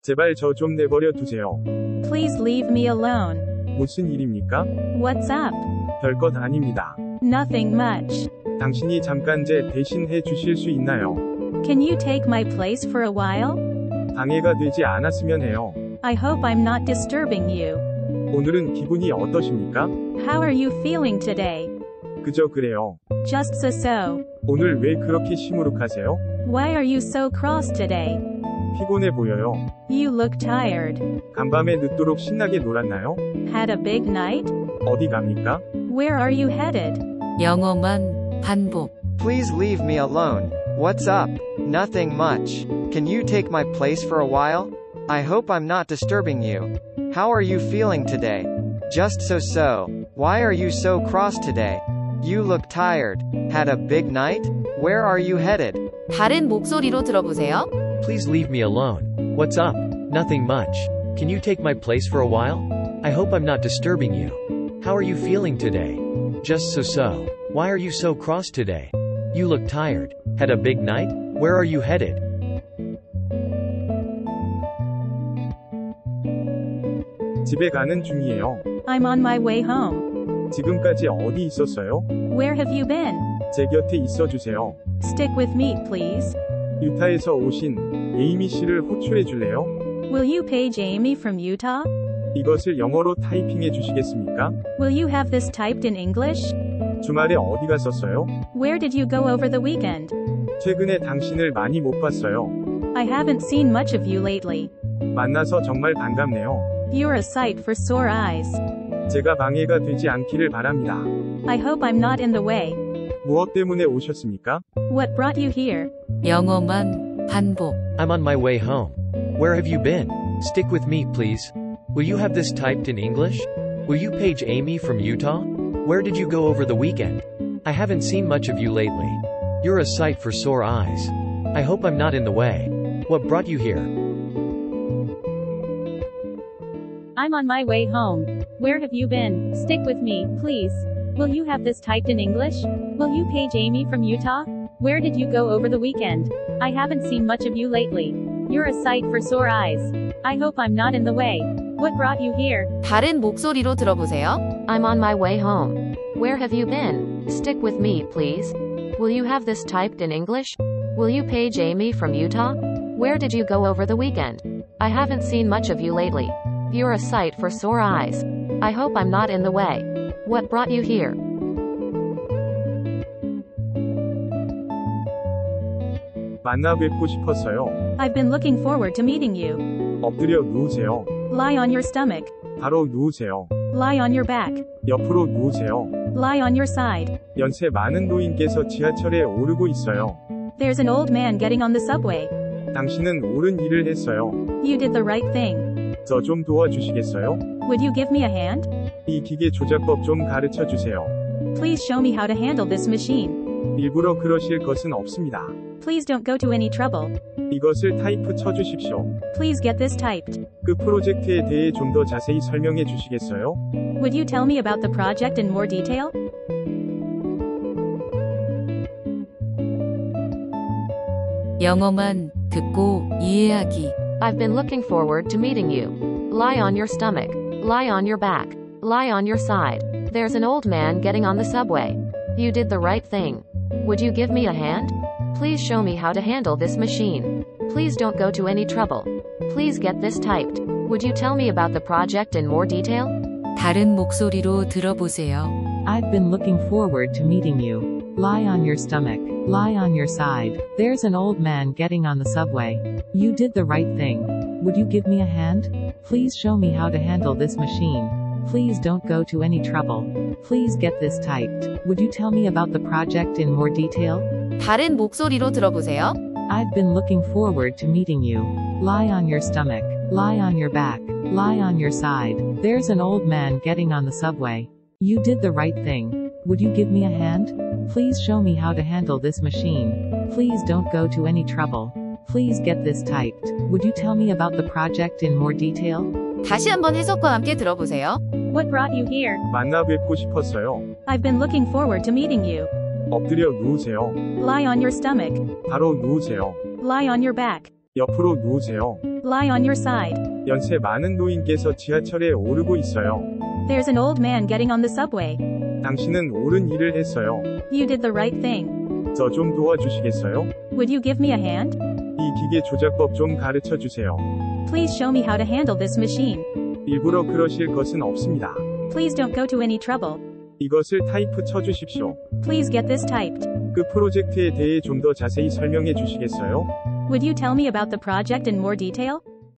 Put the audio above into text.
제발 저 좀 내버려 두세요. Please leave me alone. 무슨 일입니까? What's up? 별것 아닙니다. Nothing much. 당신이 잠깐 제 대신 해 주실 수 있나요? Can you take my place for a while? 방해가 되지 않았으면 해요. I hope I'm not disturbing you. 오늘은 기분이 어떠십니까? How are you feeling today? 그저 그래요. Just so. 오늘 왜 그렇게 시무룩하세요? Why are you so cross today? 피곤해 보여요. You look tired. 간밤에 늦도록 신나게 놀았나요? Had a big night? 어디 갑니까? Where are you headed? 영어만 반복. Please leave me alone. What's up? Nothing much. Can you take my place for a while? I hope I'm not disturbing you. How are you feeling today? Just so. Why are you so cross today? You look tired. Had a big night? Where are you headed? 다른 목소리로 들어보세요. Please leave me alone. What's up? Nothing much. Can you take my place for a while? I hope I'm not disturbing you. How are you feeling today? Just so. Why are you so cross today? You look tired. Had a big night? Where are you headed? 집에 가는 중이에요. I'm on my way home. 지금까지 어디 있었어요? Where have you been? 제 곁에 있어 주세요. Stick with me, please. 유타에서 오신 에이미 씨를 호출해 줄래요? Will you page Amy from Utah? 이것을 영어로 타이핑해 주시겠습니까? Will you have this typed in English? 주말에 어디 갔었어요? Where did you go over the weekend? 최근에 당신을 많이 못 봤어요. I haven't seen much of you lately. 만나서 정말 반갑네요. You're a sight for sore eyes. 제가 방해가 되지 않기를 바랍니다. I hope I'm not in the way. 무엇 때문에 오셨습니까? What brought you here? 영어만 반복. I'm on my way home. Where have you been? Stick with me, please. Will you have this typed in English? Will you page Amy from Utah? Where did you go over the weekend? I haven't seen much of you lately. You're a sight for sore eyes. I hope I'm not in the way. What brought you here? I'm on my way home. Where have you been? Stick with me, please. Will you have this typed in English? Will you page Amy from Utah? Where did you go over the weekend? I haven't seen much of you lately. You're a sight for sore eyes. I hope I'm not in the way. What brought you here? 다른 목소리로 들어보세요. I'm on my way home. Where have you been? Stick with me, please. Will you have this typed in English? Will you page Amy from Utah? Where did you go over the weekend? I haven't seen much of you lately. You're a sight for sore eyes. I hope I'm not in the way. What brought you here? 만나 뵙고 싶었어요. I've been looking forward to meeting you. 엎드려 누우세요. Lie on your stomach. 바로 누우세요. Lie on your back. 옆으로 누우세요. Lie on your side. 연세 많은 노인께서 지하철에 오르고 있어요. There's an old man getting on the subway. 당신은 옳은 일을 했어요. You did the right thing. 저 좀 도와주시겠어요? Would you give me a hand? 이 기계 조작법 좀 가르쳐 주세요. Please show me how to handle this machine. 일부러 그러실 것은 없습니다. Please don't go to any trouble. 이것을 타이프 쳐 주십시오. Please get this typed. 그 프로젝트에 대해 좀 더 자세히 설명해 주시겠어요? Would you tell me about the project in more detail? 영어만 듣고 이해하기. I've been looking forward to meeting you. Lie on your stomach. Lie on your back. Lie on your side. There's an old man getting on the subway. You did the right thing. Would you give me a hand? Please show me how to handle this machine. Please don't go to any trouble. Please get this typed. Would you tell me about the project in more detail? 다른 목소리로 들어보세요. I've been looking forward to meeting you. Lie on your stomach. Lie on your side. There's an old man getting on the subway. You did the right thing. Would you give me a hand? Please show me how to handle this machine. Please don't go to any trouble. Please get this typed. Would you tell me about the project in more detail? 다른 목소리로 들어보세요. I've been looking forward to meeting you. Lie on your stomach. Lie on your back. Lie on your side. There's an old man getting on the subway. You did the right thing. Would you give me a hand? Please show me how to handle this machine. Please don't go to any trouble. Please get this typed. Would you tell me about the project in more detail? 다시 한번 해석과 함께 들어보세요. What brought you here? 만나 뵙고 싶었어요. I've been looking forward to meeting you. 엎드려 누우세요. Lie on your stomach. 바로 누우세요. Lie on your back. 옆으로 누우세요. Lie on your side. 연세 많은 노인께서 지하철에 오르고 있어요. There's an old man getting on the subway. 당신은 옳은 일을 했어요. You did the right thing. 저 좀 도와주시겠어요? Would you give me a hand? 이 기계 조작법 좀 가르쳐 주세요. Please show me how to handle this machine. 일부러 그러실 것은 없습니다. Please don't go to any trouble. 이것을 타이프 쳐주십시오. Please get this typed. 그 프로젝트에 대해 좀 더 자세히 설명해 주시겠어요? Would you tell me about the project in more detail?